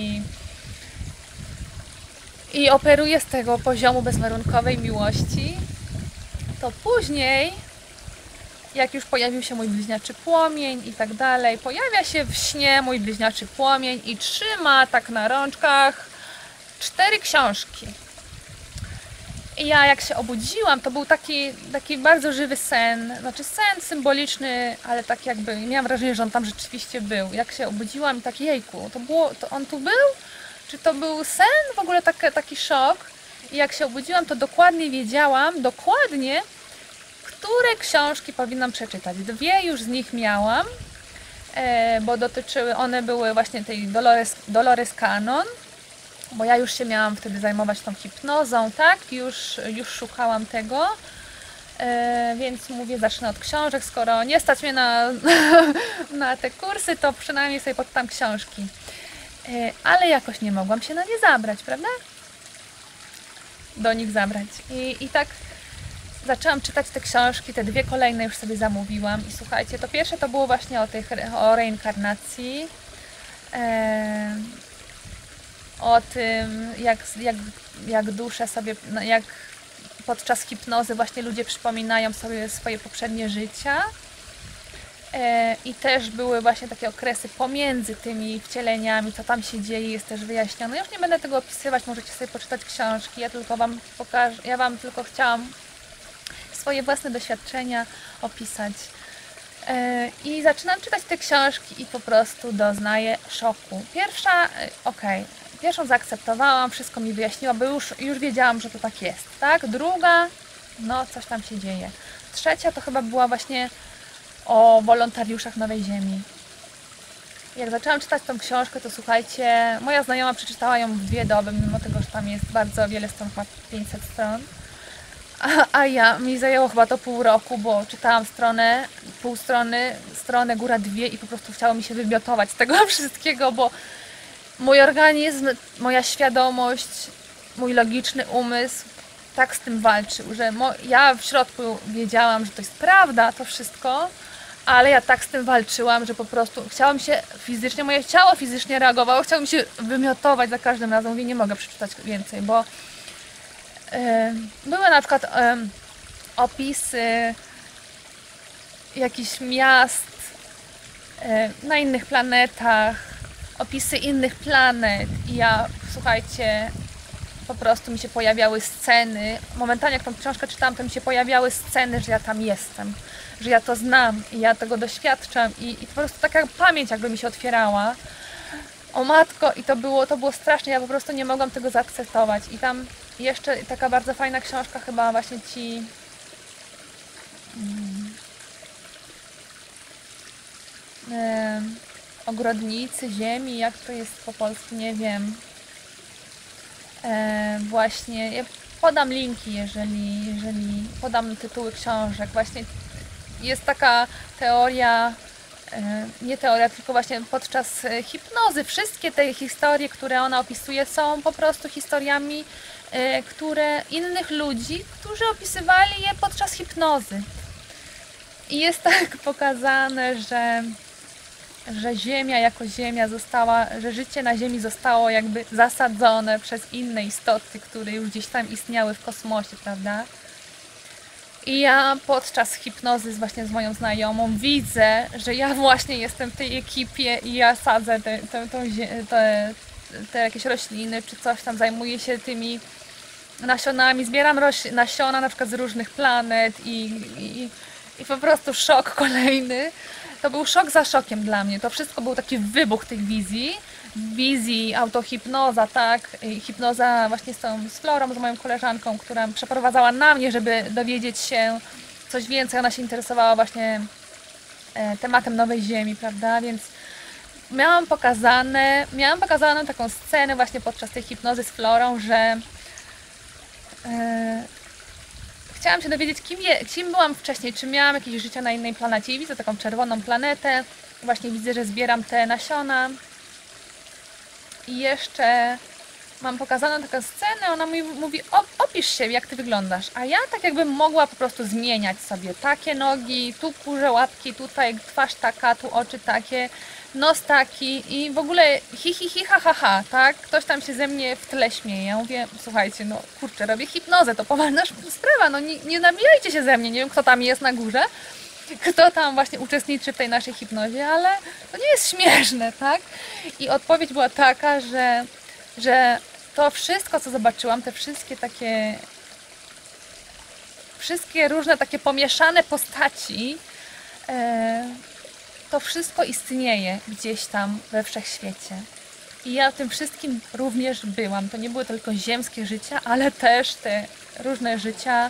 A: i operuje z tego poziomu bezwarunkowej miłości, to później, jak już pojawił się mój bliźniaczy płomień i tak dalej, pojawia się w śnie mój bliźniaczy płomień i trzyma tak na rączkach 4 książki. I ja jak się obudziłam, to był taki bardzo żywy sen, znaczy sen symboliczny, ale tak jakby miałam wrażenie, że on tam rzeczywiście był. Jak się obudziłam i tak, jejku, to on tu był? Czy to był sen? W ogóle taki szok. I jak się obudziłam, to dokładnie wiedziałam, które książki powinnam przeczytać. 2 już z nich miałam, bo one były właśnie tej Dolores Cannon, bo ja już się miałam wtedy zajmować tą hipnozą, tak? Już szukałam tego, więc mówię, zacznę od książek, skoro nie stać mnie na te kursy, to przynajmniej sobie poczytam książki. Ale jakoś nie mogłam się na nie zabrać, prawda? Do nich zabrać. I tak zaczęłam czytać te książki, te 2 kolejne już sobie zamówiłam i słuchajcie, to pierwsze to było właśnie o reinkarnacji, o tym jak dusze sobie, jak podczas hipnozy właśnie ludzie przypominają sobie swoje poprzednie życia i też były właśnie takie okresy pomiędzy tymi wcieleniami, co tam się dzieje, jest też wyjaśnione. Ja już nie będę tego opisywać, możecie sobie poczytać książki, ja tylko wam pokażę, ja wam tylko chciałam swoje własne doświadczenia opisać. I zaczynam czytać te książki i po prostu doznaję szoku. Pierwszą zaakceptowałam, wszystko mi wyjaśniła, bo już wiedziałam, że to tak jest, tak? Druga, no coś tam się dzieje. Trzecia to chyba była właśnie o wolontariuszach Nowej Ziemi. Jak zaczęłam czytać tą książkę, to słuchajcie, moja znajoma przeczytała ją w 2 doby, mimo tego, że tam jest bardzo wiele stron, chyba 500 stron. A mi zajęło chyba to pół roku, bo czytałam pół strony, stronę, góra 2 i po prostu chciało mi się wymiotować z tego wszystkiego, bo mój organizm, moja świadomość, mój logiczny umysł tak z tym walczył, że ja w środku wiedziałam, że to jest prawda, to wszystko, ale ja tak z tym walczyłam, że po prostu chciałam się fizycznie, moje ciało fizycznie reagowało, chciałam się wymiotować za każdym razem, mówię, nie mogę przeczytać więcej, bo Były na przykład opisy jakichś miast na innych planetach, opisy innych planet i ja, słuchajcie, po prostu mi się pojawiały sceny, momentalnie jak tą książkę czytałam, to mi się pojawiały sceny, że ja tam jestem, że ja to znam i ja tego doświadczam i po prostu taka pamięć jakby mi się otwierała. O matko, i to było strasznie, ja po prostu nie mogłam tego zaakceptować. I tam jeszcze taka bardzo fajna książka, chyba właśnie ci ogrodnicy ziemi, jak to jest po polsku, nie wiem. Właśnie, ja podam linki, jeżeli podam tytuły książek. Właśnie jest taka teoria, nie teoria, tylko właśnie podczas hipnozy. Wszystkie te historie, które ona opisuje, są po prostu historiami innych ludzi, którzy opisywali je podczas hipnozy. I jest tak pokazane, że Ziemia jako Ziemia że życie na Ziemi zostało jakby zasadzone przez inne istoty, które już gdzieś tam istniały w kosmosie, prawda? I ja podczas hipnozy właśnie z moją znajomą widzę, że ja właśnie jestem w tej ekipie i ja sadzę te jakieś rośliny czy coś tam, zajmuję się tymi nasionami, zbieram nasiona na przykład z różnych planet i po prostu szok kolejny. To był szok za szokiem dla mnie. To wszystko był taki wybuch tych wizji, autohipnoza, tak? I hipnoza właśnie z Florą, z moją koleżanką, która przeprowadzała na mnie, żeby dowiedzieć się coś więcej. Ona się interesowała właśnie tematem Nowej Ziemi, prawda? Więc miałam pokazaną taką scenę właśnie podczas tej hipnozy z Florą, że chciałam się dowiedzieć, kim byłam wcześniej, czy miałam jakieś życie na innej planecie i widzę taką czerwoną planetę, właśnie widzę, że zbieram te nasiona i jeszcze mam pokazaną taką scenę, ona mi mówi, opisz się, jak ty wyglądasz, a ja tak jakbym mogła po prostu zmieniać sobie takie nogi, tu kurze łapki, tutaj twarz taka, tu oczy takie, nos taki i w ogóle hi, ha, tak? Ktoś tam się ze mnie w tle śmieje. Ja mówię, słuchajcie, no kurczę, robię hipnozę, to poważna sprawa, no nie nabijajcie się ze mnie, nie wiem kto tam jest na górze, kto tam właśnie uczestniczy w tej naszej hipnozie, ale to nie jest śmieszne, tak? I odpowiedź była taka, że to wszystko, co zobaczyłam, te wszystkie różne takie pomieszane postaci, to wszystko istnieje gdzieś tam we wszechświecie. I ja w tym wszystkim również byłam. To nie były tylko ziemskie życia, ale też te różne życia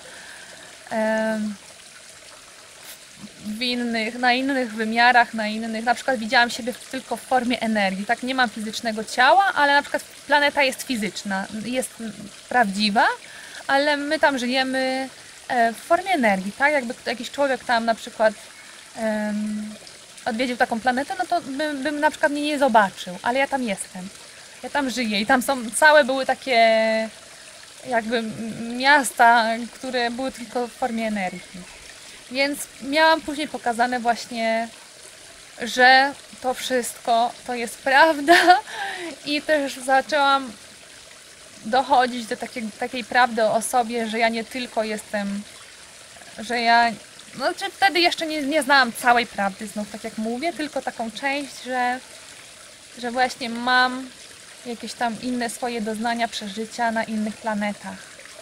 A: na innych wymiarach, na przykład widziałam siebie tylko w formie energii, tak, nie mam fizycznego ciała, ale na przykład planeta jest fizyczna, jest prawdziwa, ale my tam żyjemy w formie energii, tak, jakby jakiś człowiek tam na przykład odwiedził taką planetę, no to bym na przykład mnie nie zobaczył, ale ja tam jestem, ja tam żyję i tam były takie jakby miasta, które były tylko w formie energii. Więc miałam później pokazane właśnie, że to wszystko to jest prawda i też zaczęłam dochodzić do takiej prawdy o sobie, że ja nie tylko jestem, że ja, no czy wtedy jeszcze nie znałam całej prawdy, znów tak jak mówię, tylko taką część, że właśnie mam jakieś tam inne swoje doznania, przeżycia na innych planetach.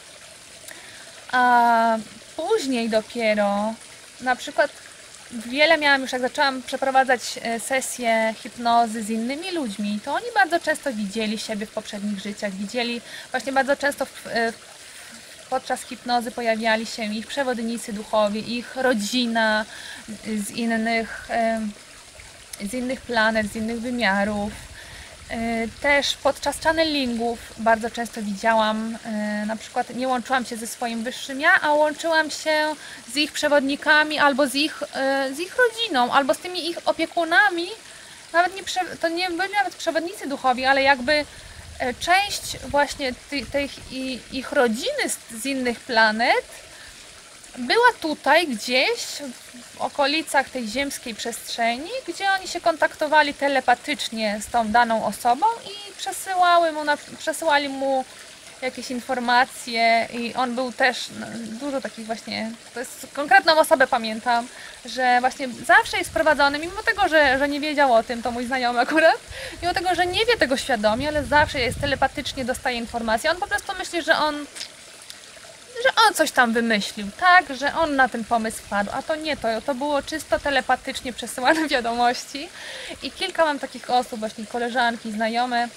A: A później dopiero, na przykład wiele miałam już, jak zaczęłam przeprowadzać sesje hipnozy z innymi ludźmi, to oni bardzo często widzieli siebie w poprzednich życiach, widzieli właśnie bardzo często podczas hipnozy pojawiali się ich przewodnicy duchowi, ich rodzina z innych planet, z innych wymiarów. Też podczas channelingów bardzo często widziałam, na przykład nie łączyłam się ze swoim wyższym ja, a łączyłam się z ich przewodnikami albo z ich rodziną, albo z tymi ich opiekunami. To nie byli nawet przewodnicy duchowi, ale jakby część właśnie ich rodziny z innych planet była tutaj gdzieś w okolicach tej ziemskiej przestrzeni, gdzie oni się kontaktowali telepatycznie z tą daną osobą i przesyłali mu jakieś informacje i on był też, no, dużo takich właśnie, to jest konkretną osobę pamiętam, że właśnie zawsze jest prowadzony, mimo tego, że nie wiedział o tym, to mój znajomy akurat, mimo tego, że nie wie tego świadomie, ale zawsze jest telepatycznie, dostaje informacje. On po prostu myśli, że on coś tam wymyślił, tak, że on na ten pomysł wpadł, a to nie to, to było czysto telepatycznie przesyłane wiadomości i kilka mam takich osób, właśnie koleżanki, znajome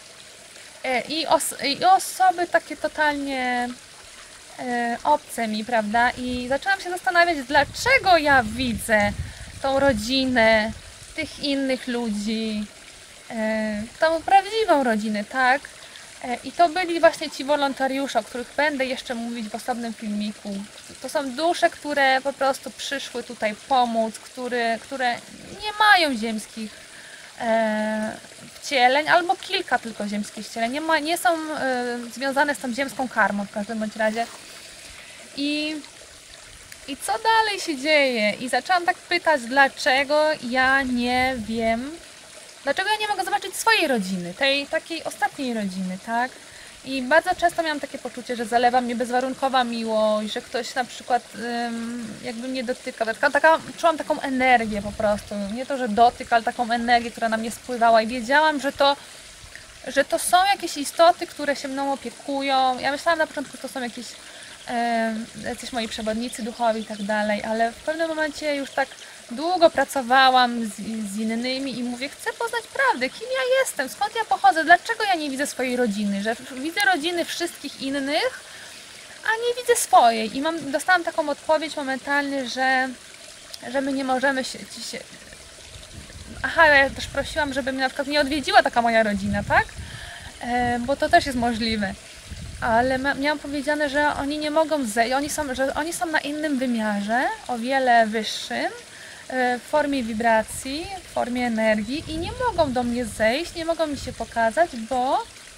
A: i osoby takie totalnie obce mi, prawda, i zaczęłam się zastanawiać, dlaczego ja widzę tą rodzinę, tych innych ludzi, tą prawdziwą rodzinę, tak? I to byli właśnie ci wolontariusze, o których będę jeszcze mówić w osobnym filmiku. To są dusze, które po prostu przyszły tutaj pomóc, które nie mają ziemskich wcieleń, albo kilka tylko ziemskich wcieleń. Nie są związane z tą ziemską karmą w każdym bądź razie. I co dalej się dzieje? I zaczęłam tak pytać, dlaczego ja nie wiem, dlaczego ja nie mogę zobaczyć swojej rodziny, tej takiej ostatniej rodziny, tak? I bardzo często miałam takie poczucie, że zalewa mnie bezwarunkowa miłość, że ktoś na przykład jakby mnie dotyka. Czułam taką energię po prostu. Nie to, że dotyk, ale taką energię, która na mnie spływała i wiedziałam, że to są jakieś istoty, które się mną opiekują. Ja myślałam na początku, że to są jacyś moi przewodnicy duchowi i tak dalej, ale w pewnym momencie już tak długo pracowałam z innymi i mówię, chcę poznać prawdę, kim ja jestem, skąd ja pochodzę, dlaczego ja nie widzę swojej rodziny, że widzę rodziny wszystkich innych, a nie widzę swojej. I dostałam taką odpowiedź momentalnie, że my nie możemy się... Aha, ja też prosiłam, żeby mnie na przykład nie odwiedziła taka moja rodzina, tak? Bo to też jest możliwe. Ale miałam powiedziane, że oni nie mogą zejść, że oni są na innym wymiarze, o wiele wyższym, w formie wibracji, w formie energii i nie mogą do mnie zejść, nie mogą mi się pokazać, bo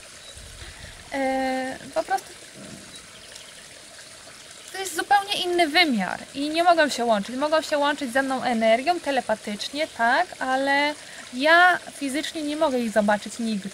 A: po prostu to jest zupełnie inny wymiar i nie mogą się łączyć. Mogą się łączyć ze mną energią, telepatycznie, tak, ale ja fizycznie nie mogę ich zobaczyć nigdy.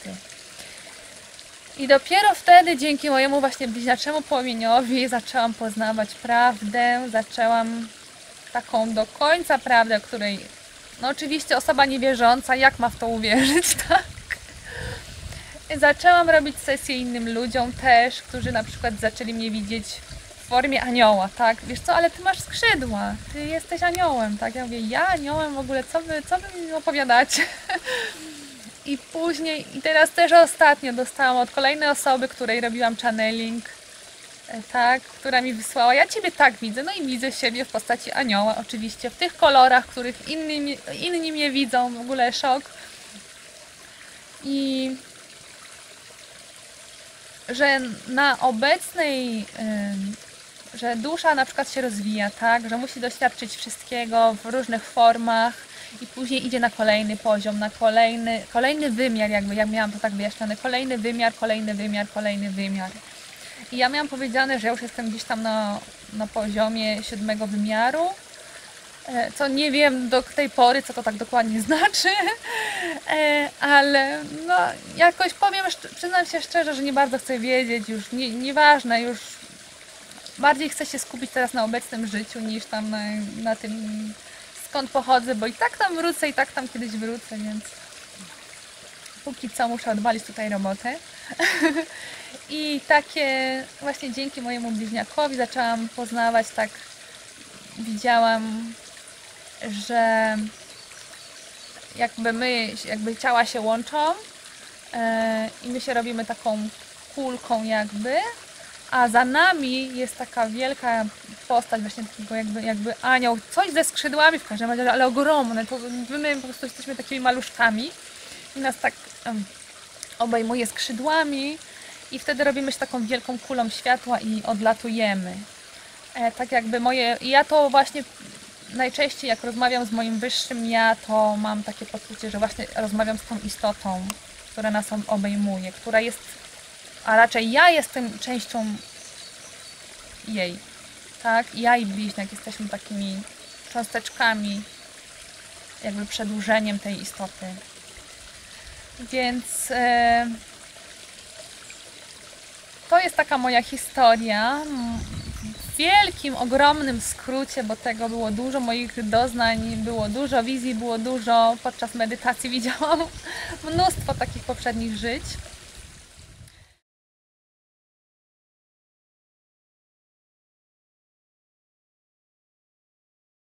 A: I dopiero wtedy, dzięki mojemu właśnie bliźniaczemu płomieniowi, zaczęłam poznawać prawdę, zaczęłam taką do końca prawdę, o której, no oczywiście osoba niewierząca, jak ma w to uwierzyć, tak? Zaczęłam robić sesje innym ludziom też, którzy na przykład zaczęli mnie widzieć w formie anioła, tak? Wiesz co, ale ty masz skrzydła, ty jesteś aniołem, tak? Ja mówię, ja aniołem w ogóle, co wy mi opowiadacie? I później, i teraz też ostatnio dostałam od kolejnej osoby, której robiłam channeling, tak, która mi wysłała, ja Ciebie tak widzę, no i widzę siebie w postaci anioła, oczywiście, w tych kolorach, których inni mnie widzą, w ogóle szok. I że na obecnej, że dusza na przykład się rozwija, tak, że musi doświadczyć wszystkiego w różnych formach i później idzie na kolejny poziom, na kolejny wymiar, jakby jak miałam to tak wyjaśnione, kolejny wymiar, kolejny wymiar, kolejny wymiar. I ja miałam powiedziane, że ja już jestem gdzieś tam na poziomie 7 wymiaru, co nie wiem do tej pory, co to tak dokładnie znaczy, ale no jakoś powiem, przyznam się szczerze, że nie bardzo chcę wiedzieć, już nieważne, już bardziej chcę się skupić teraz na obecnym życiu niż tam na tym, skąd pochodzę, bo i tak tam wrócę, i tak tam kiedyś wrócę, więc póki co muszę odwalić tutaj robotę. I takie właśnie dzięki mojemu bliźniakowi zaczęłam poznawać, tak widziałam, że jakby ciała się łączą i my się robimy taką kulką jakby, a za nami jest taka wielka postać właśnie takiego jakby anioł, coś ze skrzydłami w każdym razie, ale ogromne, to my po prostu jesteśmy takimi maluszkami i nas tak obejmuje skrzydłami i wtedy robimy się taką wielką kulą światła i odlatujemy. Tak jakby ja to właśnie najczęściej jak rozmawiam z moim wyższym ja, to mam takie poczucie, że właśnie rozmawiam z tą istotą, która nas obejmuje, która jest, a raczej ja jestem częścią jej, tak? Ja i bliźniak jesteśmy takimi cząsteczkami, jakby przedłużeniem tej istoty. Więc to jest taka moja historia. W wielkim, ogromnym skrócie, bo tego było dużo, moich doznań, było dużo, wizji było dużo, podczas medytacji widziałam mnóstwo takich poprzednich żyć.